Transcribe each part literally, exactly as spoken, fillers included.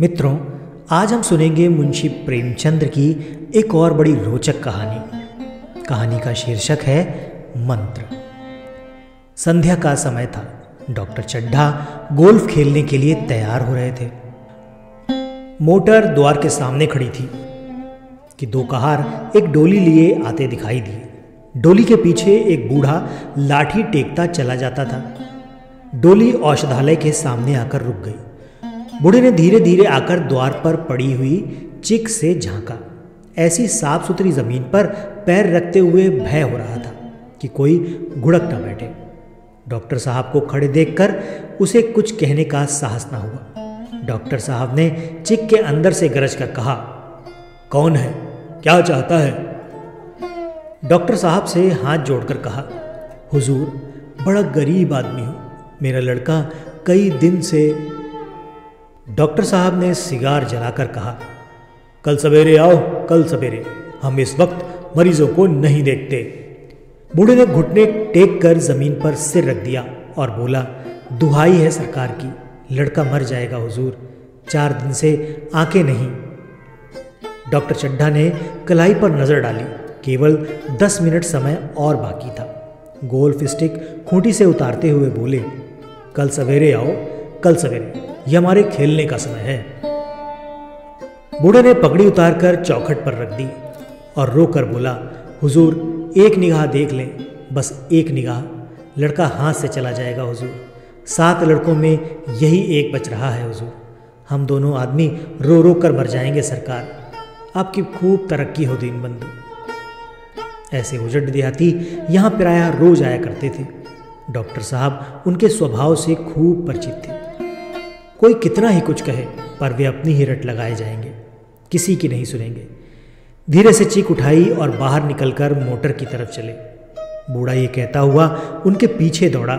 मित्रों, आज हम सुनेंगे मुंशी प्रेमचंद की एक और बड़ी रोचक कहानी। कहानी का शीर्षक है मंत्र। संध्या का समय था। डॉक्टर चड्ढा गोल्फ खेलने के लिए तैयार हो रहे थे। मोटर द्वार के सामने खड़ी थी कि दो कहार एक डोली लिए आते दिखाई दिए। डोली के पीछे एक बूढ़ा लाठी टेकता चला जाता था। डोली औषधालय के सामने आकर रुक गई। बूढ़े ने धीरे धीरे आकर द्वार पर पड़ी हुई चिक से झांका। ऐसी साफ सुथरी जमीन पर पैर रखते हुए भय हो रहा था कि कोई घुड़क न बैठे। डॉक्टर साहब को खड़े देखकर उसे कुछ कहने का साहस न हुआ। डॉक्टर साहब ने चिक के अंदर से गरज कर कहा, कौन है, क्या चाहता है? डॉक्टर साहब से हाथ जोड़कर कहा, हुजूर, बड़ा गरीब आदमी हूं, मेरा लड़का कई दिन से। डॉक्टर साहब ने सिगार जलाकर कहा, कल सवेरे आओ, कल सवेरे, हम इस वक्त मरीजों को नहीं देखते। बूढ़े ने घुटने टेक कर जमीन पर सिर रख दिया और बोला, दुहाई है सरकार की, लड़का मर जाएगा हुजूर, चार दिन से आंखें नहीं। डॉक्टर चड्ढा ने कलाई पर नजर डाली। केवल दस मिनट समय और बाकी था। गोल्फ स्टिक खूंटी से उतारते हुए बोले, कल सवेरे आओ, कल सवेरे, यह हमारे खेलने का समय है। बूढ़े ने पगड़ी उतारकर चौखट पर रख दी और रोकर बोला, हुजूर, एक निगाह देख लें, बस एक निगाह, लड़का हाथ से चला जाएगा हुजूर। सात लड़कों में यही एक बच रहा है हुजूर। हम दोनों आदमी रो रो कर मर जाएंगे सरकार। आपकी खूब तरक्की हो दीनबंधु। ऐसे उजड़ देहाती यहाँ प्रायः रोज आया करते थे। डॉक्टर साहब उनके स्वभाव से खूब परिचित थे। कोई कितना ही कुछ कहे, पर वे अपनी ही रट लगाए जाएंगे, किसी की नहीं सुनेंगे। धीरे से चीख उठाई और बाहर निकलकर मोटर की तरफ चले। बूढ़ा ये कहता हुआ उनके पीछे दौड़ा,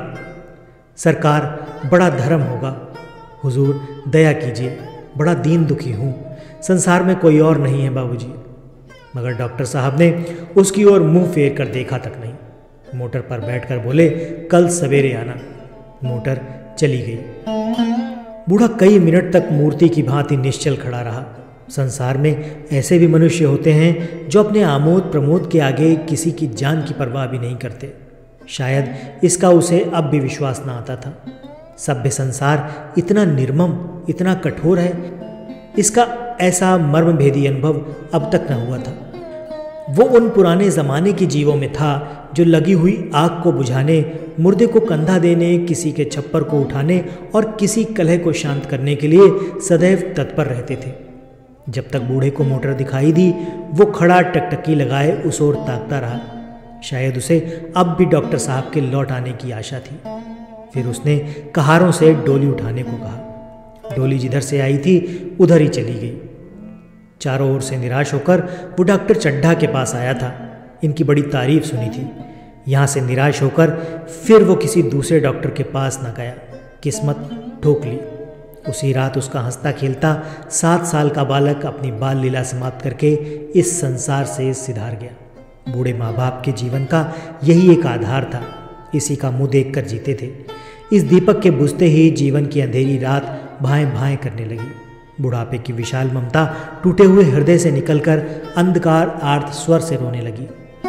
सरकार, बड़ा धर्म होगा, हुजूर दया कीजिए, बड़ा दीन दुखी हूँ, संसार में कोई और नहीं है बाबूजी। मगर डॉक्टर साहब ने उसकी ओर मुंह फेर कर देखा तक नहीं। मोटर पर बैठकर बोले, कल सवेरे आना। मोटर चली गई। बूढ़ा कई मिनट तक मूर्ति की भांति निश्चल खड़ा रहा। संसार में ऐसे भी मनुष्य होते हैं जो अपने आमोद प्रमोद के आगे किसी की जान की परवाह भी नहीं करते। शायद इसका उसे अब भी विश्वास न आता था। सभ्य संसार इतना निर्मम, इतना कठोर है, इसका ऐसा मर्मभेदी अनुभव अब तक न हुआ था। वो उन पुराने जमाने के जीवों में था जो लगी हुई आग को बुझाने, मुर्दे को कंधा देने, किसी के छप्पर को उठाने और किसी कलह को शांत करने के लिए सदैव तत्पर रहते थे। जब तक बूढ़े को मोटर दिखाई दी, वो खड़ा टकटकी लगाए उस ओर ताकता रहा। शायद उसे अब भी डॉक्टर साहब के लौट आने की आशा थी। फिर उसने कहारों से डोली उठाने को कहा। डोली जिधर से आई थी उधर ही चली गई। चारों ओर से निराश होकर वो डॉक्टर चड्ढा के पास आया था। इनकी बड़ी तारीफ सुनी थी। यहाँ से निराश होकर फिर वो किसी दूसरे डॉक्टर के पास न गया। किस्मत ठोक ली। उसी रात उसका हंसता खेलता सात साल का बालक अपनी बाल लीला समाप्त करके इस संसार से सिधार गया। बूढ़े माँ बाप के जीवन का यही एक आधार था। इसी का मुंह देखकर जीते थे। इस दीपक के बुझते ही जीवन की अंधेरी रात भाएं भाएं करने लगी। बुढ़ापे की विशाल ममता टूटे हुए हृदय से निकलकर अंधकार आर्त स्वर से रोने लगी।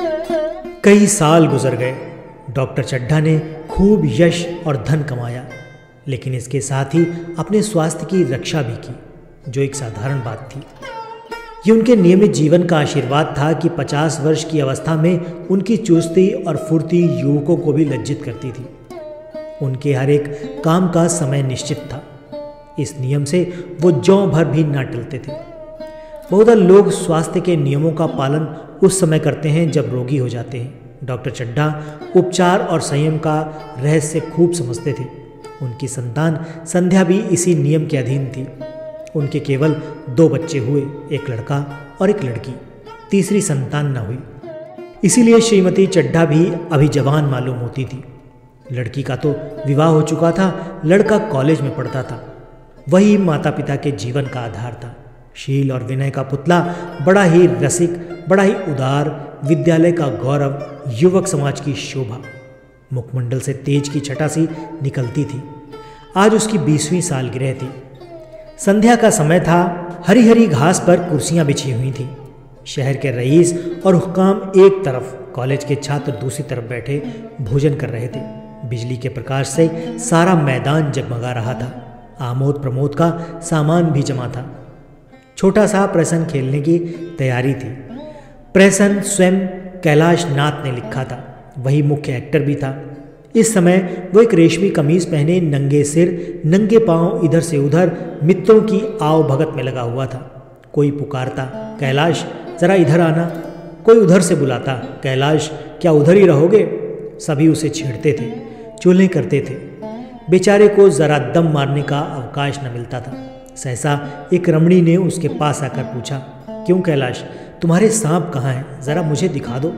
कई साल गुजर गए। डॉक्टर चड्ढा ने खूब यश और धन कमाया, लेकिन इसके साथ ही अपने स्वास्थ्य की रक्षा भी की, जो एक साधारण बात थी। ये उनके नियमित जीवन का आशीर्वाद था कि पचास वर्ष की अवस्था में उनकी चुस्ती और फुर्ती युवकों को भी लज्जित करती थी। उनके हर एक काम का समय निश्चित था। इस नियम से वो ज्यों भर भी ना टलते थे। बहुत लोग स्वास्थ्य के नियमों का पालन उस समय करते हैं जब रोगी हो जाते हैं। डॉक्टर चड्ढा उपचार और संयम का रहस्य खूब समझते थे। उनकी संतान संध्या भी इसी नियम के अधीन थी। उनके केवल दो बच्चे हुए, एक लड़का और एक लड़की। तीसरी संतान न हुई। इसीलिए श्रीमती चड्ढा भी अभी जवान मालूम होती थी। लड़की का तो विवाह हो चुका था, लड़का कॉलेज में पढ़ता था। वही माता पिता के जीवन का आधार था। शील और विनय का पुतला, बड़ा ही रसिक, बड़ा ही उदार, विद्यालय का गौरव, युवक समाज की शोभा, मुखमंडल से तेज की छटा सी निकलती थी। आज उसकी बीसवीं सालगिरह थी। संध्या का समय था। हरी हरी घास पर कुर्सियां बिछी हुई थीं। शहर के रईस और हुक्काम एक तरफ, कॉलेज के छात्र दूसरी तरफ बैठे भोजन कर रहे थे। बिजली के प्रकाश से सारा मैदान जगमगा रहा था। आमोद प्रमोद का सामान भी जमा था। छोटा सा प्रसन्न खेलने की तैयारी थी। प्रसन्न स्वयं कैलाश नाथ ने लिखा था, वही मुख्य एक्टर भी था। इस समय वो एक रेशमी कमीज पहने नंगे सिर नंगे पांव इधर से उधर मित्रों की आव भगत में लगा हुआ था। कोई पुकारता, कैलाश जरा इधर आना। कोई उधर से बुलाता, कैलाश क्या उधर ही रहोगे। सभी उसे छेड़ते थे, चुगली करते थे। बेचारे को जरा दम मारने का अवकाश न मिलता था। सहसा एक रमणी ने उसके पास आकर पूछा, क्यों कैलाश, तुम्हारे सांप कहाँ हैं, जरा मुझे दिखा दो।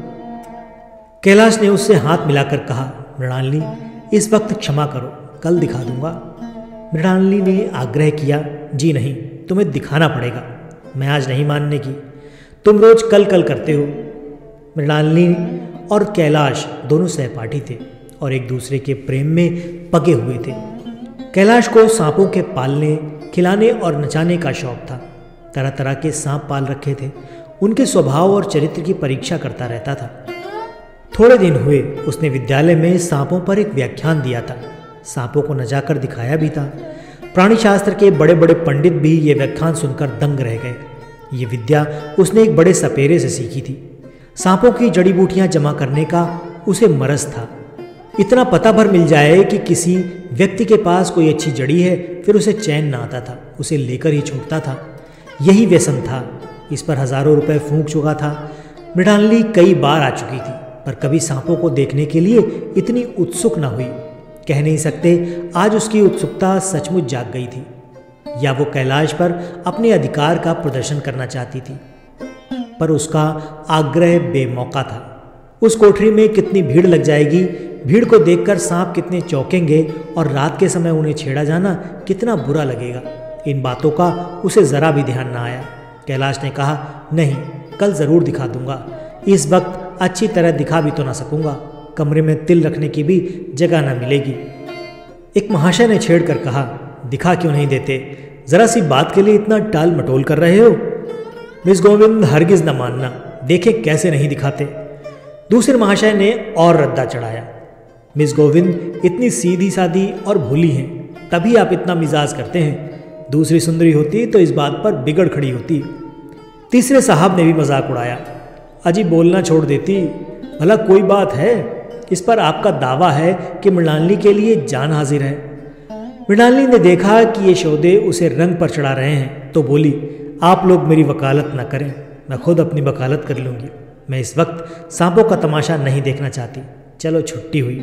कैलाश ने उससे हाथ मिलाकर कहा, मृणालिनी इस वक्त क्षमा करो, कल दिखा दूंगा। मृणालिनी ने आग्रह किया, जी नहीं, तुम्हें दिखाना पड़ेगा, मैं आज नहीं मानने की, तुम रोज कल कल करते हो। मृणालिनी और कैलाश दोनों सहपाठी थे और एक दूसरे के प्रेम में पगे हुए थे। कैलाश को सांपों के पालने, खिलाने और नचाने का शौक था। तरह तरह के सांप पाल रखे थे। उनके स्वभाव और चरित्र की परीक्षा करता रहता था। थोड़े दिन हुए उसने विद्यालय में सांपों पर एक व्याख्यान दिया था। सांपों को नचाकर दिखाया भी था। प्राणीशास्त्र के बड़े बड़े पंडित भी ये व्याख्यान सुनकर दंग रह गए। ये विद्या उसने एक बड़े सपेरे से सीखी थी। सांपों की जड़ी बूटियां जमा करने का उसे मरज था। इतना पता भर मिल जाए कि किसी व्यक्ति के पास कोई अच्छी जड़ी है, फिर उसे चैन ना आता था, उसे लेकर ही छोड़ता था। यही व्यसन था। इस पर हजारों रुपए फूंक चुका था। मृणालिनी कई बार आ चुकी थी, पर कभी सांपों को देखने के लिए इतनी उत्सुक न हुई। कह नहीं सकते आज उसकी उत्सुकता सचमुच जाग गई थी, या वो कैलाश पर अपने अधिकार का प्रदर्शन करना चाहती थी। पर उसका आग्रह बेमौका था। उस कोठरी में कितनी भीड़ लग जाएगी, भीड़ को देखकर सांप कितने चौंकेंगे और रात के समय उन्हें छेड़ा जाना कितना बुरा लगेगा। इन बातों का उसे जरा भी ध्यान न आया। कैलाश ने कहा, नहीं, कल जरूर दिखा दूंगा। इस वक्त अच्छी तरह दिखा भी तो ना सकूंगा, कमरे में तिल रखने की भी जगह ना मिलेगी। एक महाशय ने छेड़ कर कहा, दिखा क्यों नहीं देते, जरा सी बात के लिए इतना टाल मटोल कर रहे हो। मिस गोविंद हरगिज न मानना, देखे कैसे नहीं दिखाते। दूसरे महाशय ने और रद्दा चढ़ाया, मिस गोविंद इतनी सीधी सादी और भोली हैं, तभी आप इतना मिजाज करते हैं। दूसरी सुंदरी होती तो इस बात पर बिगड़ खड़ी होती। तीसरे साहब ने भी मजाक उड़ाया, अजी बोलना छोड़ देती, भला कोई बात है। इस पर आपका दावा है कि मृणालिनी के लिए जान हाजिर है। मृणालिनी ने देखा कि ये सौदे उसे रंग पर चढ़ा रहे हैं, तो बोली, आप लोग मेरी वकालत न करें, मैं खुद अपनी वकालत कर लूँगी। मैं इस वक्त सांपों का तमाशा नहीं देखना चाहती, चलो छुट्टी हुई।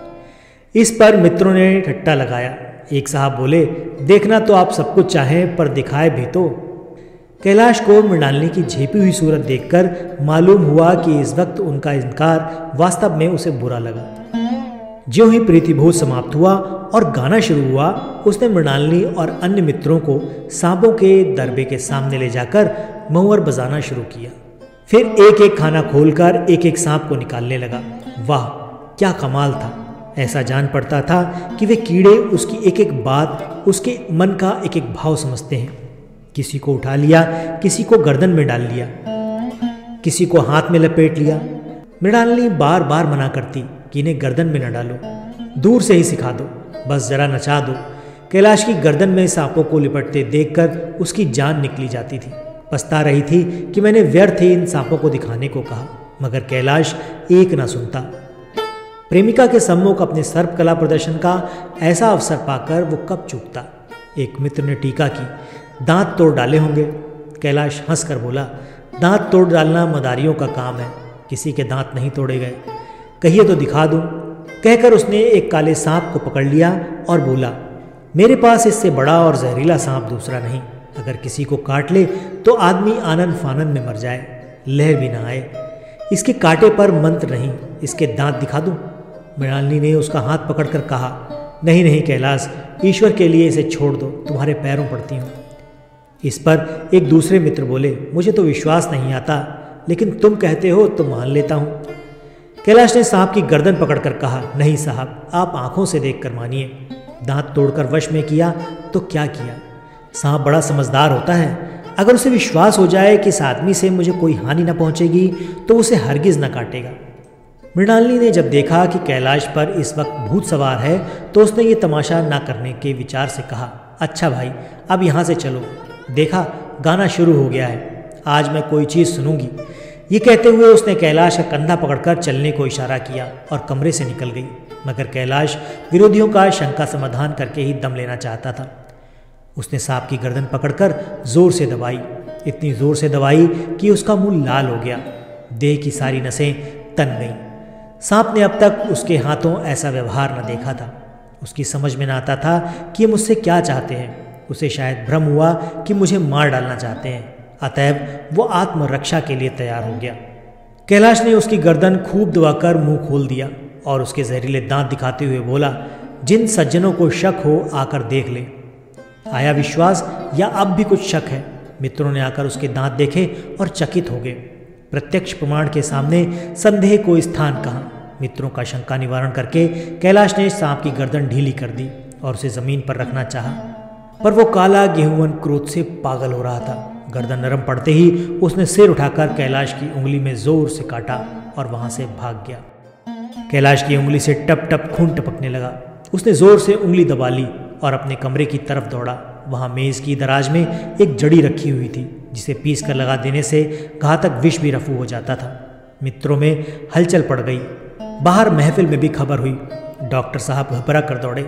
इस पर मित्रों ने ठट्टा लगाया। एक साहब बोले, देखना तो आप सब कुछ चाहें, पर दिखाए भी तो। कैलाश को मृणालिनी की झेपी हुई सूरत देखकर मालूम हुआ कि इस वक्त उनका इनकार वास्तव में उसे बुरा लगा। ज्यों ही प्रीतिभोज समाप्त हुआ और गाना शुरू हुआ, उसने मृणालिनी और अन्य मित्रों को सांपों के दरबे के सामने ले जाकर महुअर बजाना शुरू किया। फिर एक एक खाना खोलकर एक एक सांप को निकालने लगा। वाह, क्या कमाल था। ऐसा जान पड़ता था कि वे कीड़े उसकी एक एक बात, उसके मन का एक एक भाव समझते हैं। किसी को उठा लिया, किसी को गर्दन में डाल लिया, किसी को हाथ में लपेट लिया। मृणालिनी बार बार मना करती कि इन्हें गर्दन में न डालो, दूर से ही सिखा दो, बस जरा नचा दो। कैलाश की गर्दन में सांपों को लिपटते देखकर उसकी जान निकली जाती थी। पछता रही थी कि मैंने व्यर्थ ही इन सांपों को दिखाने को कहा, मगर कैलाश एक ना सुनता। प्रेमिका के सम्मुख अपने सर्पकला प्रदर्शन का ऐसा अवसर पाकर वो कब चूकता। एक मित्र ने टीका की, दांत तोड़ डाले होंगे। कैलाश हंसकर बोला, दांत तोड़ डालना मदारियों का काम है, किसी के दांत नहीं तोड़े गए, कहिए तो दिखा दूं। कहकर उसने एक काले सांप को पकड़ लिया और बोला, मेरे पास इससे बड़ा और जहरीला सांप दूसरा नहीं, अगर किसी को काट ले तो आदमी आनंद फानंद में मर जाए, लहर भी ना आए। इसके कांटे पर मंत्र नहीं, इसके दांत दिखा दूं। मृणालिनी ने उसका हाथ पकड़कर कहा, नहीं नहीं कैलाश, ईश्वर के लिए इसे छोड़ दो, तुम्हारे पैरों पड़ती हूँ। इस पर एक दूसरे मित्र बोले, मुझे तो विश्वास नहीं आता, लेकिन तुम कहते हो तो मान लेता हूँ। कैलाश ने सांप की गर्दन पकड़कर कहा, नहीं साहब, आप आंखों से देखकर मानिए। दांत तोड़कर वश में किया तो क्या किया, सांप बड़ा समझदार होता है। अगर उसे विश्वास हो जाए कि इस आदमी से मुझे कोई हानि न पहुंचेगी तो उसे हरगिज न काटेगा। मृणालिनी ने जब देखा कि कैलाश पर इस वक्त भूत सवार है तो उसने ये तमाशा न करने के विचार से कहा, अच्छा भाई, अब यहाँ से चलो। देखा, गाना शुरू हो गया है, आज मैं कोई चीज़ सुनूंगी। ये कहते हुए उसने कैलाश का कंधा पकड़कर चलने को इशारा किया और कमरे से निकल गई। मगर कैलाश विरोधियों का शंका समाधान करके ही दम लेना चाहता था। उसने सांप की गर्दन पकड़कर जोर से दबाई, इतनी जोर से दबाई कि उसका मुंह लाल हो गया, देह की सारी नसें तन गईं। सांप ने अब तक उसके हाथों ऐसा व्यवहार न देखा था। उसकी समझ में न आता था कि ये मुझसे क्या चाहते हैं। उसे शायद भ्रम हुआ कि मुझे मार डालना चाहते हैं, अतएव वो आत्मरक्षा के लिए तैयार हो गया। कैलाश ने उसकी गर्दन खूब दबाकर मुंह खोल दिया और उसके जहरीले दांत दिखाते हुए बोला, जिन सज्जनों को शक हो आकर देख ले। आया विश्वास या अब भी कुछ शक है? मित्रों ने आकर उसके दांत देखे और चकित हो गए। प्रत्यक्ष प्रमाण के सामने संदेह को स्थान कहाँ? मित्रों का शंका निवारण करके कैलाश ने सांप की गर्दन ढीली कर दी और उसे जमीन पर रखना चाहा, पर वो काला गेहूं क्रोध से पागल हो रहा था। गर्दन नरम पड़ते ही उसने सिर उठाकर कैलाश की उंगली में जोर से काटा और वहां से भाग गया। कैलाश की उंगली से टप टप खून टपकने लगा। उसने जोर से उंगली दबा ली और अपने कमरे की तरफ दौड़ा। वहां मेज की दराज में एक जड़ी रखी हुई थी जिसे पीस कर लगा देने से घातक विष भी रफू हो जाता था। मित्रों में हलचल पड़ गई। बाहर महफिल में भी खबर हुई। डॉक्टर साहब घबरा कर दौड़े।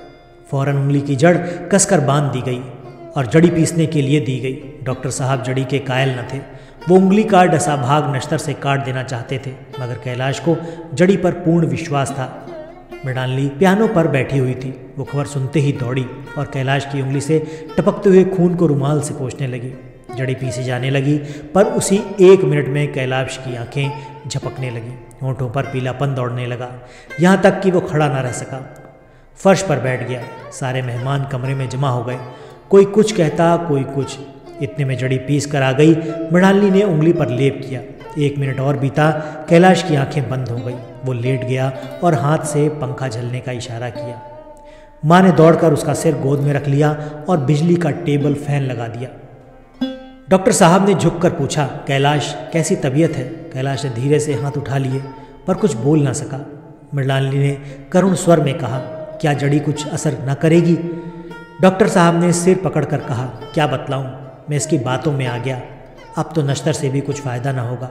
फौरन उंगली की जड़ कसकर बांध दी गई और जड़ी पीसने के लिए दी गई। डॉक्टर साहब जड़ी के कायल न थे। वो उंगली का डसा भाग नश्तर से काट देना चाहते थे, मगर कैलाश को जड़ी पर पूर्ण विश्वास था। मृणालिनी पियानो पर बैठी हुई थी। वो खबर सुनते ही दौड़ी और कैलाश की उंगली से टपकते हुए खून को रुमाल से पोंछने लगी। जड़ी पीसी जाने लगी, पर उसी एक मिनट में कैलाश की आंखें झपकने लगी, होंठों पर पीलापन दौड़ने लगा, यहाँ तक कि वो खड़ा ना रह सका। फर्श पर बैठ गया। सारे मेहमान कमरे में जमा हो गए। कोई कुछ कहता, कोई कुछ। इतने में जड़ी पीस कर आ गई। मृणालिनी ने उंगली पर लेप किया। एक मिनट और बीता। कैलाश की आंखें बंद हो गई। वो लेट गया और हाथ से पंखा झलने का इशारा किया। माँ ने दौड़कर उसका सिर गोद में रख लिया और बिजली का टेबल फैन लगा दिया। डॉक्टर साहब ने झुककर पूछा, कैलाश कैसी तबीयत है? कैलाश ने धीरे से हाथ उठा लिए, पर कुछ बोल ना सका। मृणालिनी ने करुण स्वर में कहा, क्या जड़ी कुछ असर न करेगी? डॉक्टर साहब ने सिर पकड़कर कहा, क्या बतलाऊं, मैं इसकी बातों में आ गया। अब तो नश्तर से भी कुछ फायदा न होगा।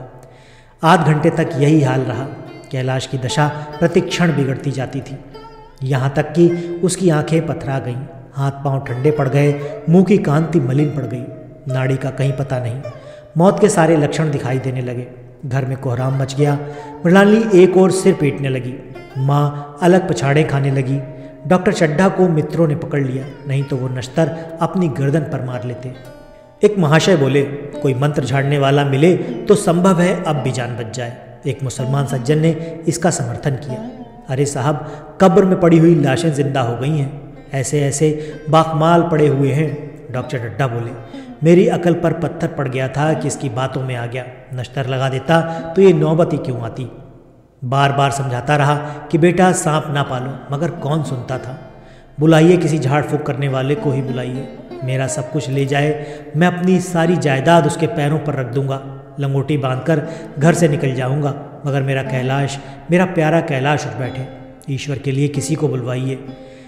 आध घंटे तक यही हाल रहा। कैलाश की दशा प्रतिक्षण बिगड़ती जाती थी, यहाँ तक कि उसकी आंखें पथरा गईं, हाथ पांव ठंडे पड़ गए, मुंह की कांति मलिन पड़ गई, नाड़ी का कहीं पता नहीं। मौत के सारे लक्षण दिखाई देने लगे। घर में कोहराम मच गया। मृणालिनी एक और सिर पीटने लगी। माँ अलग पछाड़े खाने लगी। डॉक्टर चड्ढा को मित्रों ने पकड़ लिया, नहीं तो वो नश्तर अपनी गर्दन पर मार लेते। एक महाशय बोले, कोई मंत्र झाड़ने वाला मिले तो संभव है अब भी जान बच जाए। एक मुसलमान सज्जन ने इसका समर्थन किया। अरे साहब, कब्र में पड़ी हुई लाशें जिंदा हो गई हैं, ऐसे ऐसे बाकमाल पड़े हुए हैं। डॉक्टर चड्ढा बोले, मेरी अकल पर पत्थर पड़ गया था कि इसकी बातों में आ गया। नश्तर लगा देता तो ये नौबत ही क्यों आती। बार बार समझाता रहा कि बेटा सांप ना पालो, मगर कौन सुनता था। बुलाइए, किसी झाड़ फूक करने वाले को ही बुलाइए। मेरा सब कुछ ले जाए, मैं अपनी सारी जायदाद उसके पैरों पर रख दूंगा, लंगोटी बांधकर घर से निकल जाऊंगा, मगर मेरा कैलाश, मेरा प्यारा कैलाश उठ बैठे। ईश्वर के लिए किसी को बुलवाइए।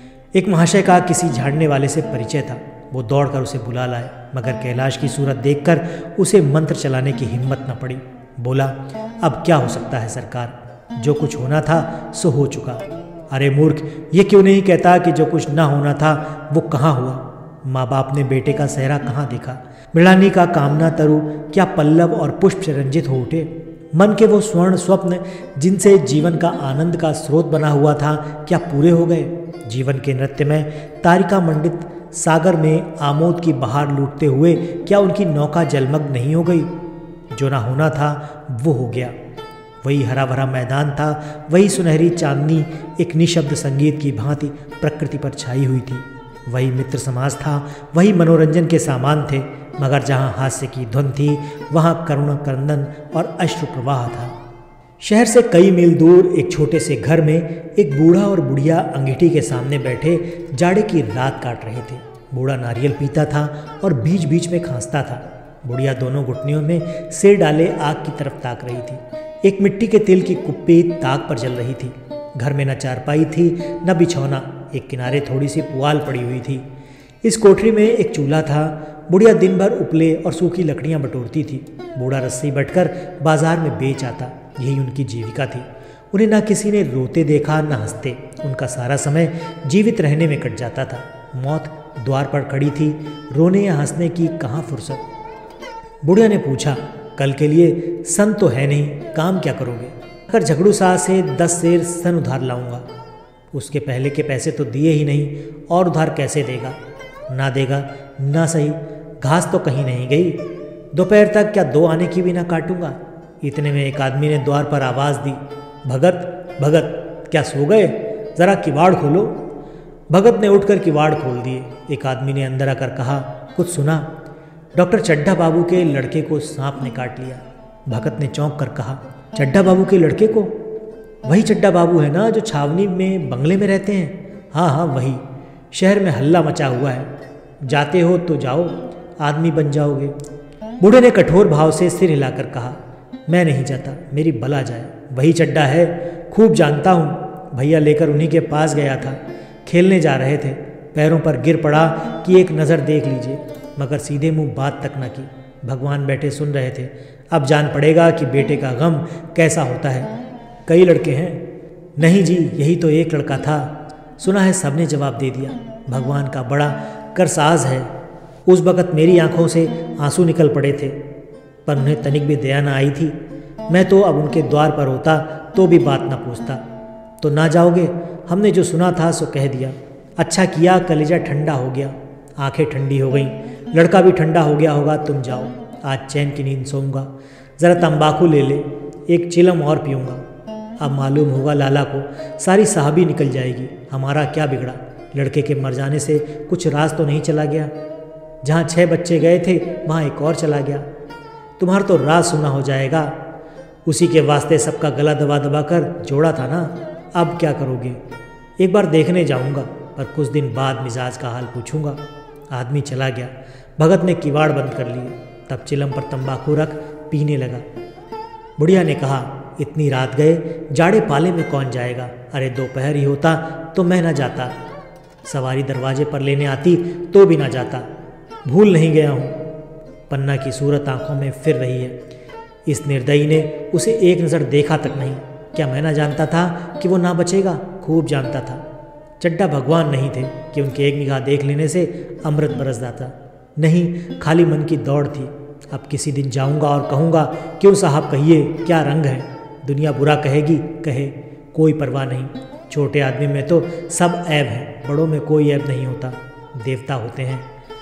एक महाशय का किसी झाड़ने वाले से परिचय था। वो दौड़कर उसे बुला लाए, मगर कैलाश की सूरत देखकर उसे मंत्र चलाने की हिम्मत न पड़ी। बोला, अब क्या हो सकता है सरकार, जो कुछ होना था सो हो चुका। अरे मूर्ख, ये क्यों नहीं कहता कि जो कुछ ना होना था वो कहाँ हुआ? माँ बाप ने बेटे का सेहरा कहाँ देखा? मृणालिनी का कामना तरु क्या पल्लव और पुष्प से रंजित हो उठे? मन के वो स्वर्ण स्वप्न जिनसे जीवन का आनंद का स्रोत बना हुआ था, क्या पूरे हो गए? जीवन के नृत्य में तारिका मंडित सागर में आमोद की बहार लूटते हुए क्या उनकी नौका जलमग्न नहीं हो गई? जो ना होना था वो हो गया। वही हरा भरा मैदान था, वही सुनहरी चांदनी एक निशब्द संगीत की भांति प्रकृति पर छाई हुई थी। वही मित्र समाज था, वही मनोरंजन के सामान थे, मगर जहाँ हास्य की धुन थी वहाँ करुण क्रंदन और अश्रु प्रवाह था। शहर से कई मील दूर एक छोटे से घर में एक बूढ़ा और बुढ़िया अंगीठी के सामने बैठे जाड़े की रात काट रहे थे। बूढ़ा नारियल पीता था और बीच बीच में खांसता था। बुढ़िया दोनों घुटनियों में सिर डाले आग की तरफ ताक रही थी। एक मिट्टी के तेल की कुप्पी ताक पर जल रही थी। घर में न चारपाई थी न बिछौना, एक किनारे थोड़ी सी पुआल पड़ी हुई थी। इस कोठरी में एक चूल्हा था। बुढ़िया दिन भर उपले और सूखी लकड़ियां बटोरती थी। बूढ़ा रस्सी बटकर बाजार में बेच आता, यही उनकी जीविका थी। उन्हें न किसी ने रोते देखा न हंसते। उनका सारा समय जीवित रहने में कट जाता था। मौत द्वार पर खड़ी थी, रोने या हंसने की कहाँ फुर्सत। बुढ़िया ने पूछा, कल के लिए सन तो है नहीं, काम क्या करोगे? अगर झगड़ू शाह से दस सेर सन उधार लाऊंगा। उसके पहले के पैसे तो दिए ही नहीं, और उधार कैसे देगा? ना देगा ना सही, घास तो कहीं नहीं गई। दोपहर तक क्या दो आने की भी ना काटूंगा। इतने में एक आदमी ने द्वार पर आवाज़ दी, भगत भगत क्या सो गए? ज़रा किवाड़ खोलो। भगत ने उठकर किवाड़ खोल दिए। एक आदमी ने अंदर आकर कहा, कुछ सुना? डॉक्टर चड्ढा बाबू के लड़के को सांप ने काट लिया। भगत ने चौंक कर कहा, चड्ढा बाबू के लड़के को? वही चड्ढा बाबू है ना जो छावनी में बंगले में रहते हैं? हाँ हाँ वही। शहर में हल्ला मचा हुआ है। जाते हो तो जाओ, आदमी बन जाओगे। बूढ़े ने कठोर भाव से सिर हिलाकर कहा, मैं नहीं जाता, मेरी बला जाए। वही चड्ढा है, खूब जानता हूँ। भैया लेकर उन्हीं के पास गया था। खेलने जा रहे थे, पैरों पर गिर पड़ा कि एक नज़र देख लीजिए, मगर सीधे मुंह बात तक न की। भगवान बैठे सुन रहे थे। अब जान पड़ेगा कि बेटे का गम कैसा होता है। कई लड़के हैं? नहीं जी, यही तो एक लड़का था। सुना है सबने जवाब दे दिया। भगवान का बड़ा करसाज है। उस वक़्त मेरी आंखों से आंसू निकल पड़े थे, पर उन्हें तनिक भी दया न आई थी। मैं तो अब उनके द्वार पर होता तो भी बात न पूछता। तो ना जाओगे? हमने जो सुना था सो कह दिया। अच्छा किया, कलेजा ठंडा हो गया, आंखें ठंडी हो गईं, लड़का भी ठंडा हो गया होगा। तुम जाओ, आज चैन की नींद सोऊंगा। ज़रा तंबाकू ले ले, एक चिलम और पीऊँगा। अब मालूम होगा लाला को, सारी साहबी निकल जाएगी। हमारा क्या बिगड़ा? लड़के के मर जाने से कुछ राज तो नहीं चला गया? जहाँ छः बच्चे गए थे वहाँ एक और चला गया। तुम्हारा तो राज सुना हो जाएगा। उसी के वास्ते सबका गला दबा दबा कर जोड़ा था ना। अब क्या करोगे? एक बार देखने जाऊँगा, पर कुछ दिन बाद मिजाज का हाल पूछूंगा। आदमी चला गया। भगत ने किवाड़ बंद कर लिए। तब चिलम पर तंबाकू रख पीने लगा। बुढ़िया ने कहा, इतनी रात गए, जाड़े पाले में कौन जाएगा? अरे दोपहर ही होता तो मैं ना जाता। सवारी दरवाजे पर लेने आती तो भी ना जाता। भूल नहीं गया हूँ। पन्ना की सूरत आंखों में फिर रही है। इस निर्दयी ने उसे एक नज़र देखा तक नहीं। क्या मैं ना जानता था कि वो ना बचेगा? खूब जानता था। चड्ढा भगवान नहीं थे कि उनके एक निगाह देख लेने से अमृत बरस जाता। नहीं, खाली मन की दौड़ थी। अब किसी दिन जाऊंगा और कहूँगा, क्यों साहब कहिए, क्या रंग है? दुनिया बुरा कहेगी, कहे, कोई परवाह नहीं। छोटे आदमी में तो सब ऐब है, बड़ों में कोई ऐब नहीं होता, देवता होते हैं।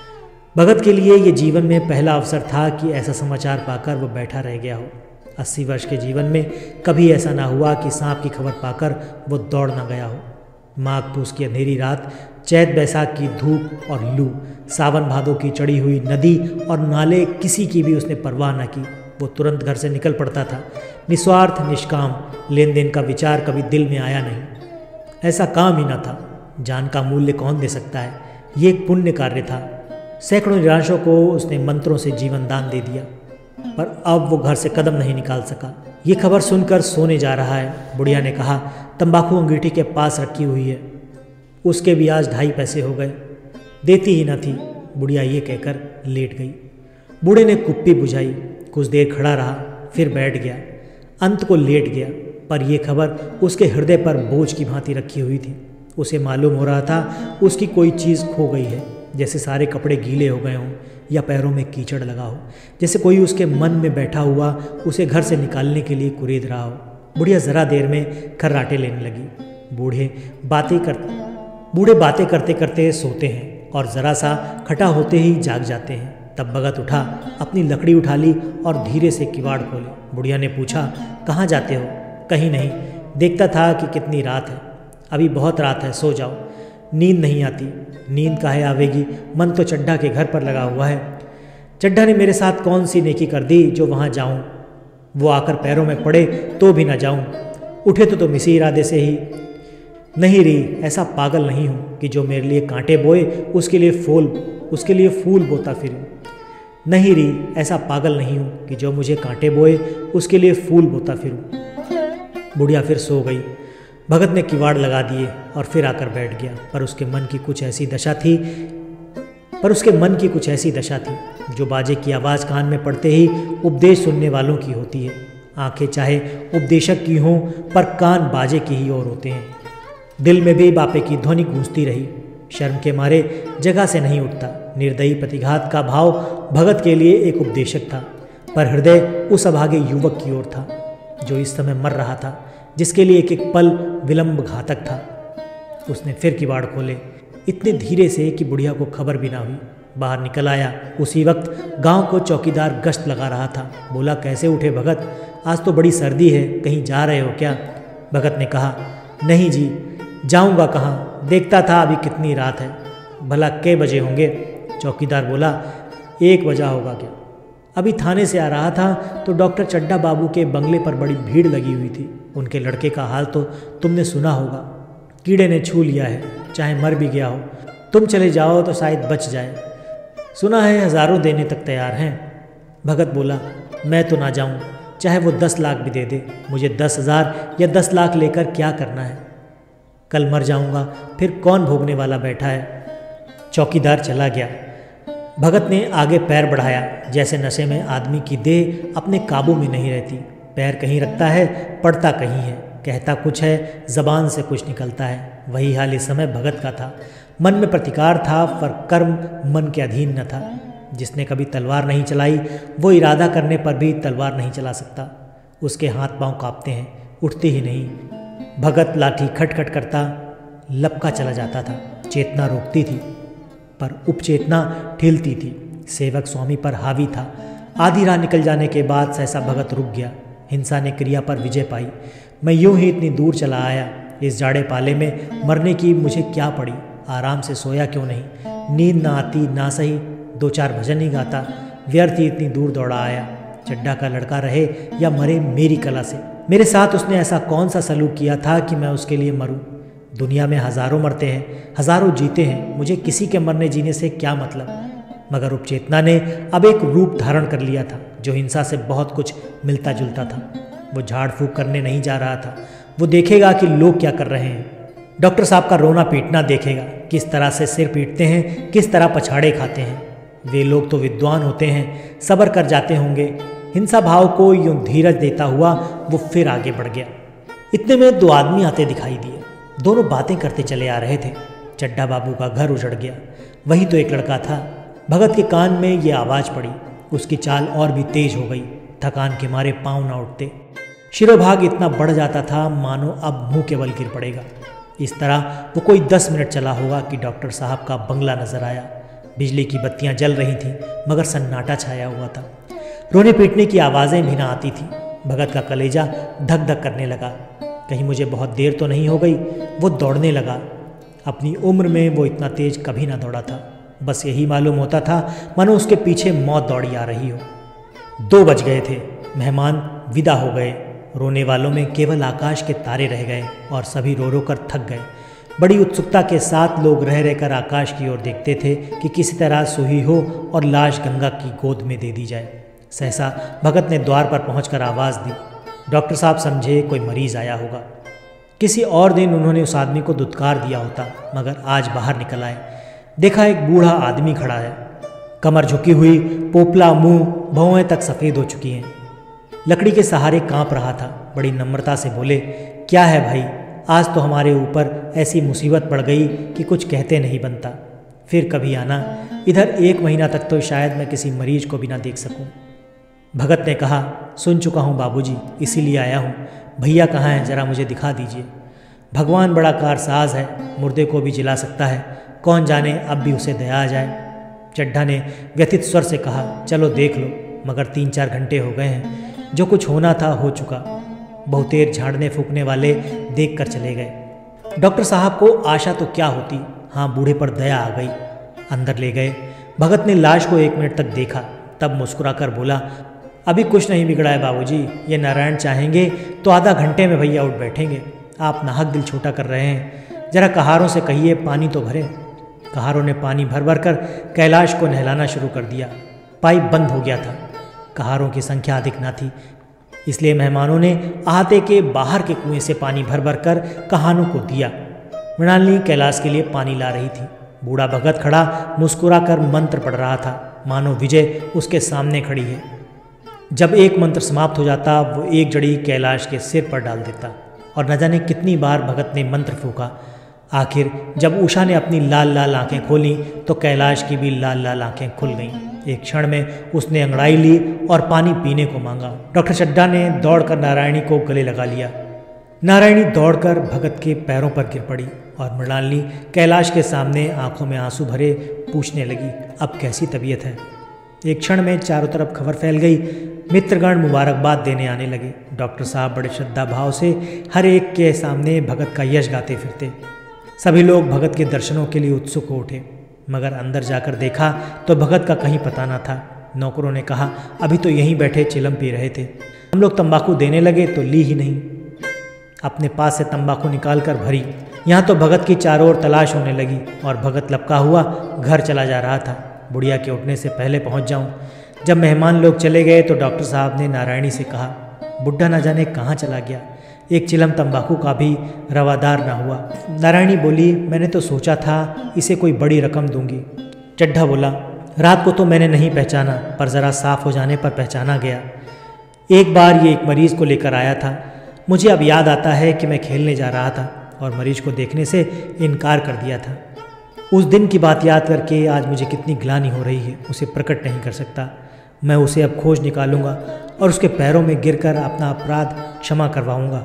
भगत के लिए ये जीवन में पहला अवसर था कि ऐसा समाचार पाकर वो बैठा रह गया हो। अस्सी वर्ष के जीवन में कभी ऐसा ना हुआ कि सांप की खबर पाकर वो दौड़ ना गया हो। माघ पूस की अंधेरी रात, चैत बैसाख की धूप और लू, सावन भादों की चढ़ी हुई नदी और नाले, किसी की भी उसने परवाह न की। वो तुरंत घर से निकल पड़ता था। निस्वार्थ, निष्काम, लेन देन का विचार कभी दिल में आया नहीं। ऐसा काम ही न था। जान का मूल्य कौन दे सकता है? ये एक पुण्य कार्य था। सैकड़ों निराशों को उसने मंत्रों से जीवन दान दे दिया, पर अब वो घर से कदम नहीं निकाल सका। ये खबर सुनकर सोने जा रहा है। बुढ़िया ने कहा, तंबाकू अंगीठी के पास रखी हुई है, उसके भी आज ढाई पैसे हो गए। देती ही न थी। बुढ़िया ये कहकर लेट गई। बूढ़े ने कुप्पी बुझाई, कुछ देर खड़ा रहा, फिर बैठ गया, अंत को लेट गया। पर यह खबर उसके हृदय पर बोझ की भांति रखी हुई थी। उसे मालूम हो रहा था उसकी कोई चीज़ खो गई है, जैसे सारे कपड़े गीले हो गए हों या पैरों में कीचड़ लगा हो, जैसे कोई उसके मन में बैठा हुआ उसे घर से निकालने के लिए कुरेद रहा हो। बुढ़िया ज़रा देर में खर्राटे लेने लगी। बूढ़े बातें कर बूढ़े बातें करते करते सोते हैं और ज़रा सा खटा होते ही जाग जाते हैं। तब भगत उठा, अपनी लकड़ी उठा ली और धीरे से किवाड़ खोले। बुढ़िया ने पूछा, कहाँ जाते हो? कहीं नहीं, देखता था कि कितनी रात है। अभी बहुत रात है, सो जाओ। नींद नहीं आती। नींद काहे आवेगी? मन तो चड्ढा के घर पर लगा हुआ है। चड्ढा ने मेरे साथ कौन सी नेकी कर दी जो वहाँ जाऊँ? वो आकर पैरों में पड़े तो भी ना जाऊँ। उठे तो तुम इसी इरादे से ही। नहीं री, ऐसा पागल नहीं हूँ कि जो मेरे लिए कांटे बोए उसके लिए फूल उसके लिए फूल बोता फिरूँ। नहीं री, ऐसा पागल नहीं हूँ कि जो मुझे कांटे बोए उसके लिए फूल बोता फिरूँ। बुढ़िया फिर सो गई। भगत ने किवाड़ लगा दिए और फिर आकर बैठ गया। पर उसके मन की कुछ ऐसी दशा थी पर उसके मन की कुछ ऐसी दशा थी जो बाजे की आवाज़ कान में पड़ते ही उपदेश सुनने वालों की होती है। आंखें चाहे उपदेशक की हों पर कान बाजे की ही ओर होते हैं। दिल में भी बापे की ध्वनि गूंजती रही। शर्म के मारे जगह से नहीं उठता। निर्दयी प्रतिघात का भाव भगत के लिए एक उपदेशक था, पर हृदय उस अभागे युवक की ओर था जो इस समय मर रहा था, जिसके लिए एक एक पल विलंब घातक था। उसने फिर किवाड़ खोले, इतने धीरे से कि बुढ़िया को खबर भी ना हुई। बाहर निकल आया। उसी वक्त गांव को चौकीदार गश्त लगा रहा था। बोला, कैसे उठे भगत? आज तो बड़ी सर्दी है, कहीं जा रहे हो क्या? भगत ने कहा, नहीं जी, जाऊंगा कहाँ, देखता था अभी कितनी रात है। भला कै बजे होंगे? चौकीदार बोला, एक बजा होगा क्या? अभी थाने से आ रहा था तो डॉक्टर चड्डा बाबू के बंगले पर बड़ी भीड़ लगी हुई थी। उनके लड़के का हाल तो तुमने सुना होगा, कीड़े ने छू लिया है, चाहे मर भी गया हो। तुम चले जाओ तो शायद बच जाए। सुना है हजारों देने तक तैयार हैं। भगत बोला, मैं तो ना जाऊं, चाहे वो दस लाख भी दे दे। मुझे दस हजार या दस लाख लेकर क्या करना है? कल मर जाऊंगा, फिर कौन भोगने वाला बैठा है? चौकीदार चला गया। भगत ने आगे पैर बढ़ाया। जैसे नशे में आदमी की देह अपने काबू में नहीं रहती। पैर कहीं रखता है, पड़ता कहीं है। कहता कुछ है, जबान से कुछ निकलता है। वही हाल इस समय भगत का था। मन में प्रतिकार था, पर कर्म मन के अधीन न था। जिसने कभी तलवार नहीं चलाई वो इरादा करने पर भी तलवार नहीं चला सकता। उसके हाथ पांव कांपते हैं, उठते ही नहीं। भगत लाठी खटखट करता लपका चला जाता था। चेतना रोकती थी पर उपचेतना ठिलती थी। सेवक स्वामी पर हावी था। आधी राह निकल जाने के बाद सहसा भगत रुक गया। हिंसा ने क्रिया पर विजय पाई। मैं यूं ही इतनी दूर चला आया। इस जाड़े पाले में मरने की मुझे क्या पड़ी? आराम से सोया क्यों नहीं? नींद ना आती, ना सही दो चार भजन ही गाता। व्यर्थ ही इतनी दूर दौड़ा आया। चड्डा का लड़का रहे या मरे मेरी कला से। मेरे साथ उसने ऐसा कौन सा सलूक किया था कि मैं उसके लिए मरूं? दुनिया में हजारों मरते हैं, हजारों जीते हैं। मुझे किसी के मरने जीने से क्या मतलब? मगर उपचेतना ने अब एक रूप धारण कर लिया था जो हिंसा से बहुत कुछ मिलता जुलता था। वो झाड़ फूक करने नहीं जा रहा था। वो देखेगा कि लोग क्या कर रहे हैं। डॉक्टर साहब का रोना पीटना देखेगा, किस तरह से सिर पीटते हैं, किस तरह पछाड़े खाते हैं। वे लोग तो विद्वान होते हैं, सब्र कर जाते होंगे। हिंसा भाव को यूं धीरज देता हुआ वो फिर आगे बढ़ गया। इतने में दो आदमी आते दिखाई दिए। दोनों बातें करते चले आ रहे थे। चड्डा बाबू का घर उजड़ गया। वही तो एक लड़का था। भगत के कान में ये आवाज़ पड़ी। उसकी चाल और भी तेज हो गई। थकान के मारे पांव ना उठते। शिरोभाग इतना बढ़ जाता था मानो अब मुंह के बल गिर पड़ेगा। इस तरह वो कोई दस मिनट चला होगा कि डॉक्टर साहब का बंगला नजर आया। बिजली की बत्तियां जल रही थीं मगर सन्नाटा छाया हुआ था। रोने पीटने की आवाज़ें भी ना आती थीं। भगत का कलेजा धक धक करने लगा। कहीं मुझे बहुत देर तो नहीं हो गई? वो दौड़ने लगा। अपनी उम्र में वो इतना तेज कभी ना दौड़ा था। बस यही मालूम होता था मानो उसके पीछे मौत दौड़ी आ रही हो। दो बज गए थे। मेहमान विदा हो गए। रोने वालों में केवल आकाश के तारे रह गए और सभी रो रो कर थक गए। बड़ी उत्सुकता के साथ लोग रह रहकर आकाश की ओर देखते थे कि किसी तरह सुही हो और लाश गंगा की गोद में दे दी जाए। सहसा भगत ने द्वार पर पहुंचकर आवाज़ दी। डॉक्टर साहब समझे कोई मरीज आया होगा। किसी और दिन उन्होंने उस आदमी को दुत्कार दिया होता, मगर आज बाहर निकल आए। देखा एक बूढ़ा आदमी खड़ा है। कमर झुकी हुई, पोपला मुंह, भौहें तक सफ़ेद हो चुकी हैं। लकड़ी के सहारे कांप रहा था। बड़ी नम्रता से बोले, क्या है भाई, आज तो हमारे ऊपर ऐसी मुसीबत पड़ गई कि कुछ कहते नहीं बनता। फिर कभी आना। इधर एक महीना तक तो शायद मैं किसी मरीज को भी ना देख सकूं। भगत ने कहा, सुन चुका हूँ बाबूजी, इसीलिए आया हूँ। भैया कहाँ हैं, जरा मुझे दिखा दीजिए। भगवान बड़ा कारसाज है, मुर्दे को भी जिला सकता है। कौन जाने अब भी उसे दया आ जाए। चड्ढा ने व्यथित स्वर से कहा, चलो देख लो, मगर तीन चार घंटे हो गए हैं। जो कुछ होना था हो चुका। बहुतेर झाड़ने फूकने वाले देख कर चले गए। डॉक्टर साहब को आशा तो क्या होती, हाँ बूढ़े पर दया आ गई। अंदर ले गए। भगत ने लाश को एक मिनट तक देखा, तब मुस्कुराकर बोला, अभी कुछ नहीं बिगड़ा है बाबूजी। ये नारायण चाहेंगे तो आधा घंटे में भैया उठ बैठेंगे। आप नाहक दिल छोटा कर रहे हैं। जरा कहारों से कहिए पानी तो भरे। कहारों ने पानी भर भर कर कैलाश को नहलाना शुरू कर दिया। पाइप बंद हो गया था। कहारों की संख्या अधिक ना थी, इसलिए मेहमानों ने अहाते के बाहर के कुएं से पानी भर भर कर कहानों को दिया। मृणालिनी कैलाश के लिए पानी ला रही थी। बूढ़ा भगत खड़ा मुस्कुरा कर मंत्र पढ़ रहा था, मानो विजय उसके सामने खड़ी है। जब एक मंत्र समाप्त हो जाता वो एक जड़ी कैलाश के सिर पर डाल देता और न जाने कितनी बार भगत ने मंत्र फूका। आखिर जब उषा ने अपनी लाल लाल आंखें खोली तो कैलाश की भी लाल लाल आंखें खुल गईं। एक क्षण में उसने अंगड़ाई ली और पानी पीने को मांगा। डॉक्टर चड्ढा ने दौड़कर नारायणी को गले लगा लिया। नारायणी दौड़कर भगत के पैरों पर गिर पड़ी और मृणालिनी कैलाश के सामने आंखों में आंसू भरे पूछने लगी, अब कैसी तबीयत है? एक क्षण में चारों तरफ खबर फैल गई। मित्रगण मुबारकबाद देने आने लगे। डॉक्टर साहब बड़े श्रद्धा भाव से हर एक के सामने भगत का यश गाते फिरते। सभी लोग भगत के दर्शनों के लिए उत्सुक हो उठे, मगर अंदर जाकर देखा तो भगत का कहीं पता न था। नौकरों ने कहा, अभी तो यहीं बैठे चिलम पी रहे थे। हम लोग तंबाकू देने लगे तो ली ही नहीं। अपने पास से तंबाकू निकाल कर भरी। यहाँ तो भगत की चारों ओर तलाश होने लगी और भगत लपका हुआ घर चला जा रहा था। बुढ़िया के उठने से पहले पहुँच जाऊँ। जब मेहमान लोग चले गए तो डॉक्टर साहब ने नारायणी से कहा, बुढ़ा न जाने कहाँ चला गया, एक चिलम तंबाकू का भी रवादार ना हुआ। नारायणी बोली, मैंने तो सोचा था इसे कोई बड़ी रकम दूंगी। चड्ढा बोला, रात को तो मैंने नहीं पहचाना, पर ज़रा साफ हो जाने पर पहचाना गया। एक बार ये एक मरीज़ को लेकर आया था। मुझे अब याद आता है कि मैं खेलने जा रहा था और मरीज को देखने से इनकार कर दिया था। उस दिन की बात याद करके आज मुझे कितनी ग्लानि हो रही है, उसे प्रकट नहीं कर सकता। मैं उसे अब खोज निकालूंगा और उसके पैरों में गिरकर अपना अपराध क्षमा करवाऊंगा।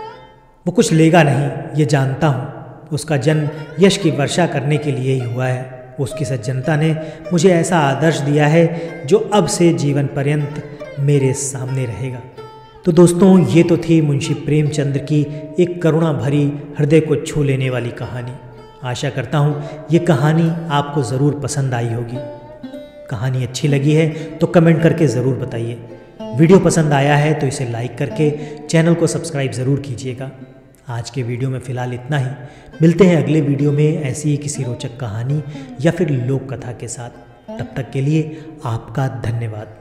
वो कुछ लेगा नहीं, ये जानता हूँ। उसका जन्म यश की वर्षा करने के लिए ही हुआ है। उसकी सज्जनता ने मुझे ऐसा आदर्श दिया है जो अब से जीवन पर्यंत मेरे सामने रहेगा। तो दोस्तों, ये तो थी मुंशी प्रेमचंद की एक करुणा भरी, हृदय को छू लेने वाली कहानी। आशा करता हूँ ये कहानी आपको ज़रूर पसंद आई होगी। कहानी अच्छी लगी है तो कमेंट करके ज़रूर बताइए। वीडियो पसंद आया है तो इसे लाइक करके चैनल को सब्सक्राइब ज़रूर कीजिएगा। आज के वीडियो में फ़िलहाल इतना ही। मिलते हैं अगले वीडियो में ऐसी ही किसी रोचक कहानी या फिर लोक कथा के साथ। तब तक के लिए आपका धन्यवाद।